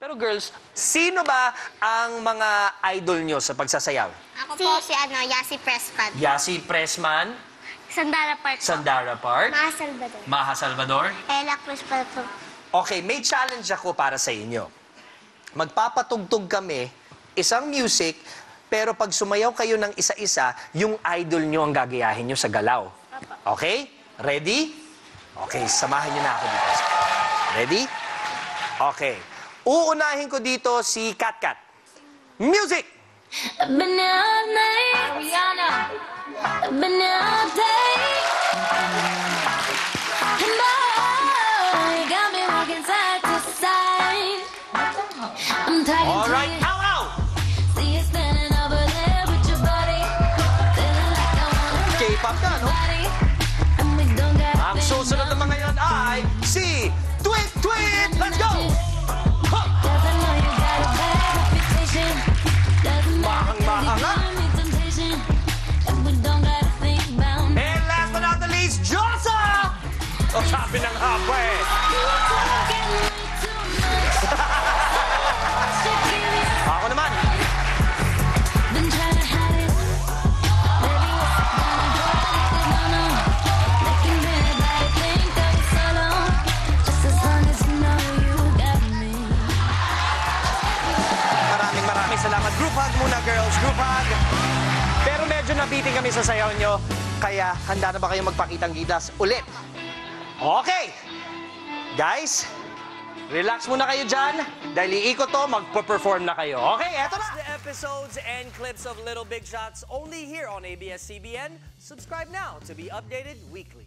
Pero girls, sino ba ang mga idol nyo sa pagsasayaw? Ako po si Yasi Pressman. Yasi Pressman, Sandara Park. Sandara Park, Maha Salvador. Maha Salvador. Ella Cruz po. Okay, may challenge ako para sa inyo. Magpapatugtog kami, isang music, pero pag sumayaw kayo ng isa-isa, yung idol nyo ang gagayahin nyo sa galaw. Okay? Ready? Okay, samahan nyo na ako dito. Ready? Okay. Uunahin ko dito si Kat Kat. Music! Rihanna, banana day. And boy, you got me walking side to side. I'm talking All right, to you. ow, ow! See you standing over there with your body. Feeling like I wanna K-pop ka, no? body. And we don't got Ang susunod naman ngayon ay si Tweet Tweet! Let's go! Ha! Cause I know you got a bad reputation. Doesn't matter Mahang-mahang, ha? cause you give me temptation. And we don't gotta think about me. And last but not the least, Josa! O sabi ng hapa eh. Ako naman. Been trying to hide it. Baby, what's it gonna do? No, no. Making everybody think that we're solo. Just as long as you know you got me. Maraming salamat. Group hug muna, girls. Group hug. Pero medyo nabitin kami sa sayaw nyo. Kaya handa na ba kayong magpakitang gilas ulit? Okay! Guys, relax muna kayo dyan. Dahil iikot to, magpo-perform na kayo. Okay, eto na! The episodes and clips of Little Big Shots only here on ABS-CBN. Subscribe now to be updated weekly.